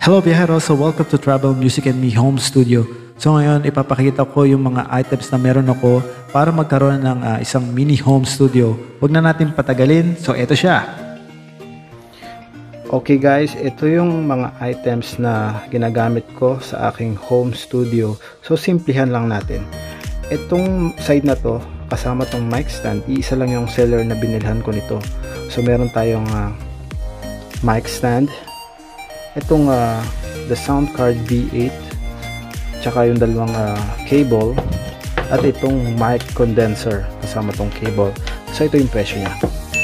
Hello Viajero! So welcome to Travel Music and Me Home Studio. So ngayon ipapakita ko yung mga items na meron ako para magkaroon ng isang mini home studio. Huwag na natin patagalin. So ito siya. Okay guys, ito yung mga items na ginagamit ko sa aking home studio. So simplihan lang natin. Itong side na to, kasama tong mic stand, iisa lang yung seller na binilhan ko nito. So meron tayong mic stand, itong the sound card V8, tsaka yung dalawang cable, at itong mic condenser kasama tong cable. So ito yung presyo niya.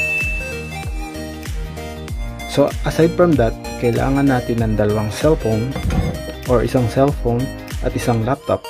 So aside from that, kailangan natin ng dalawang cellphone or isang cellphone at isang laptop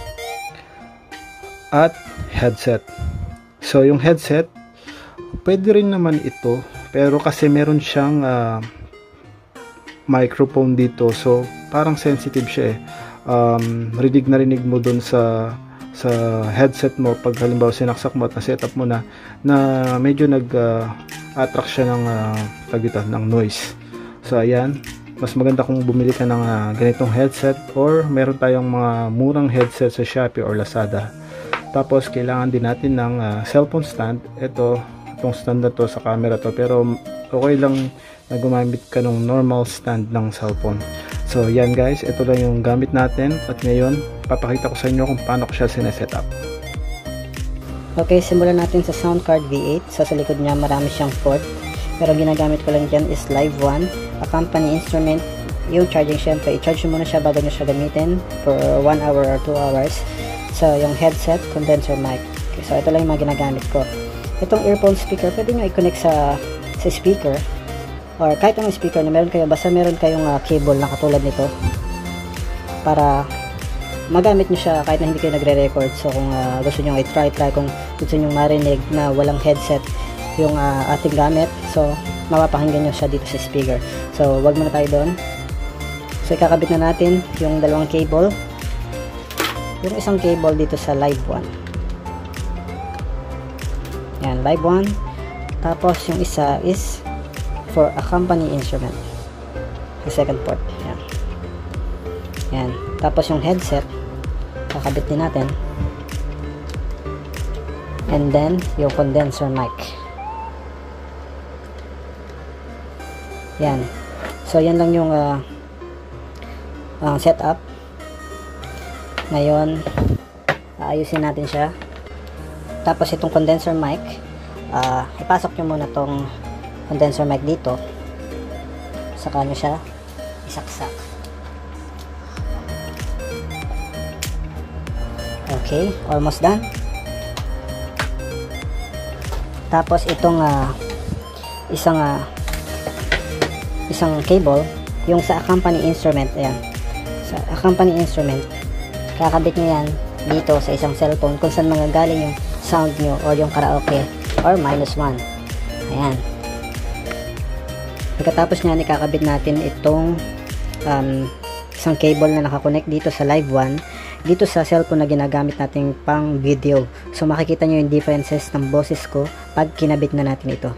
at headset. So yung headset, pwede rin naman ito, pero kasi meron siyang microphone dito, so parang sensitive siya rinig na rinig mo dun sa headset mo pag halimbawa sinaksak mo at na-setup mo na medyo attract siya ng noise. So ayan, mas maganda kung bumili ka ng ganitong headset, or meron tayong mga murang headset sa Shopee or Lazada. Tapos kailangan din natin ng cellphone stand. Itong stand na to sa camera to, pero okay lang na gumamit ka ng normal stand ng cellphone. So yan guys, ito lang yung gamit natin, at ngayon papakita ko sa inyo kung paano ko siya sineset up. Okay, simulan natin sa sound card V8. So sa likod niya marami siyang port, pero ginagamit ko lang dyan is Live 1, a company instrument. Yung charging, syempre i-charge mo muna siya bago nyo siya gamitin for 1 hour or 2 hours. So yung headset, condenser mic. Okay, so ito lang yung mga ginagamit ko. Itong earphone speaker, pwede nyo i-connect sa speaker, or kahit anong speaker na meron kayo, basta meron kayong cable na katulad nito para magamit nyo siya kahit na hindi kayo nagre-record. So kung gusto nyo i-try kung gusto nyo marinig na walang headset yung ating gamit, so mapapakinggan nyo siya dito sa speaker. So wag muna tayo doon. So ikakabit na natin yung dalawang cable, yung isang cable dito sa Live 1, yan, Live 1, tapos yung isa is for a company instrument, the second port. Yan. Yan. Tapos yung headset, kakabit din natin. And then, yung condenser mic. Yan. So, yan lang yung setup. Ngayon, ayusin natin siya. Tapos, itong condenser mic, ipasok nyo muna tong condenser mic dito, saka nyo siya isaksak. Okay, almost done. Tapos itong isang cable, yung sa company instrument, ayan, sa company instrument, kakabit nyo yan dito sa isang cellphone kung saan manggagaling yung sound nyo or yung karaoke or -1. Ayan. Pagkatapos niyan, ikakabit natin itong isang cable na nakakonect dito sa Live 1 dito sa cellphone na ginagamit natin pang video. So makikita nyo yung differences ng boses ko pag kinabit na natin ito.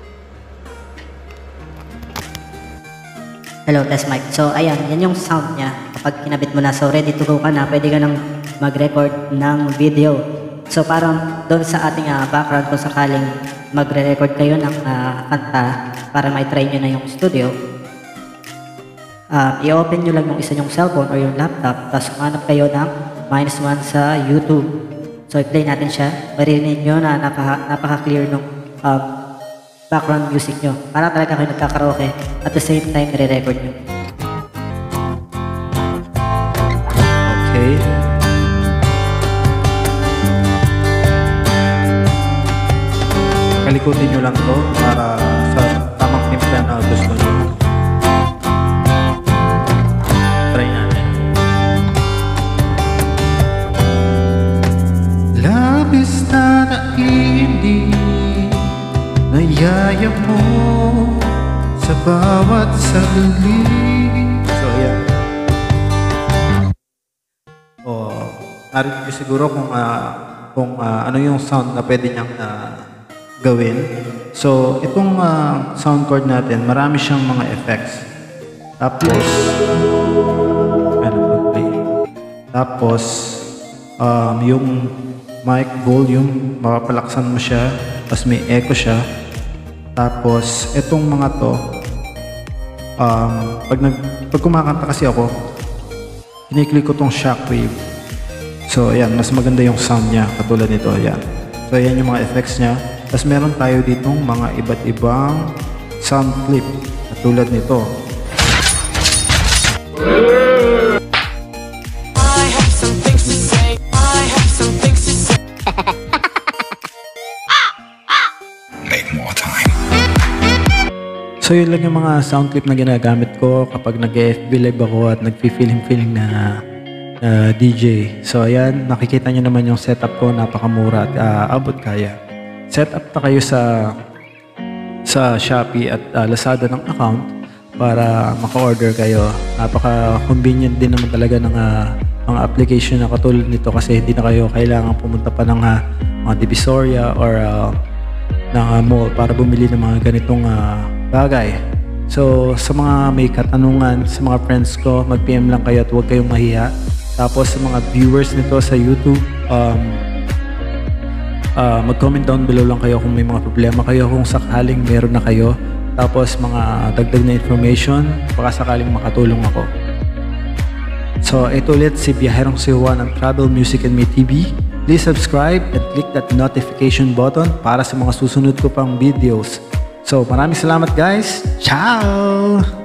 Hello, test mic. So ayan, yan yung sound niya kapag kinabit mo na. So ready to go ka na, pwede ka nang mag-record ng video. So parang doon sa ating background, kung sakaling magre-record kayo ng kanta para ma-try nyo na yung studio, i-open nyo lang yung isa yung cellphone or yung laptop, tapos umanap kayo ng -1 sa YouTube. So i-play natin siya, marinig nyo na napaka-clear ng background music nyo. Para talaga kayo nagkakaraoke at the same time nire-record nyo. Okay. Kalikutin nyo lang to para sa tamang timpla na gusto nyo. Try natin. Labis na naiinip na yaya mo sa bawat saglit. So yan. Narinig ko siguro kung ano yung sound na pwede niyang gawin. So, itong sound card natin, marami siyang mga effects. Tapos, tapos, yung mic volume, mapapalaksan mo siya, tapos may echo siya. Tapos, etong mga to, pag kumakanta kasi ako, kiniklik ko tong shockwave. So, ayan, mas maganda yung sound niya, katulad nito, ayan. So, ayan yung mga effects niya. Tapos, meron tayo ditong mga iba't ibang sound clip, katulad nito. So yun lang yung mga sound clip na ginagamit ko kapag nag-FB live ako at nag-feeling na DJ. So ayan, nakikita nyo naman yung setup ko, napakamura at abot kaya. Set up na kayo sa Shopee at Lazada ng account para maka-order kayo. Napaka-convenient din naman talaga ng mga application na katulad nito kasi hindi na kayo kailangan pumunta pa ng mga Divisoria or ng mall para bumili ng mga ganitong bagay. So, sa mga may katanungan, sa mga friends ko, mag-PM lang kayo at huwag kayong mahiya. Tapos, sa mga viewers nito sa YouTube, mag-comment down below lang kayo kung may mga problema kayo, kung sakaling meron na kayo. Tapos, mga dagdag na information, baka sakaling makatulong ako. So, ito ulit si Biyaherong si Juan ng Travel Music and Me TV. Please subscribe and click that notification button para sa mga susunod ko pang videos. So, maraming salamat guys. Ciao!